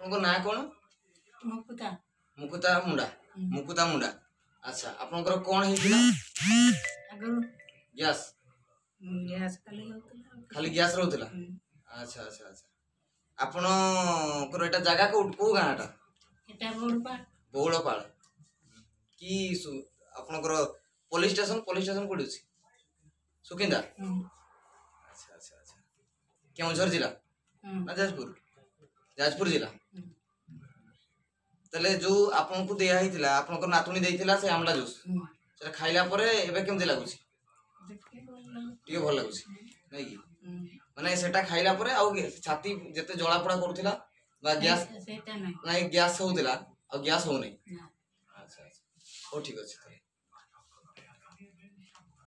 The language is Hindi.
आपन ना कोन मुकुता मुकुता मुंडा मुकुता मुंडा अच्छा आपनकर कोन हेतिला अगर गैस गैस खाली गैस रहउतला अच्छा अच्छा अच्छा आपण को एटा जगह को गाँटा एटा बहुड़पाड़ कि आपनकर पुलिस स्टेशन कोडी अछि सुकिंदा अच्छा अच्छा अच्छा केउझर जिला ना जाजपुर जिला तले जो आपन को दिया हितला आपन को नातुनी देइतिला से आमला जूस से खाइला परे एबे केमते लागुछि टिके भल लागुछि नै कि माने सेटा खाइला परे आ छाती जते जळा पड़ा करथिला बा गैस सेटा नै नै गैस होउतिला आ गैस हो नै अच्छा अच्छा ओ ठीक अछि।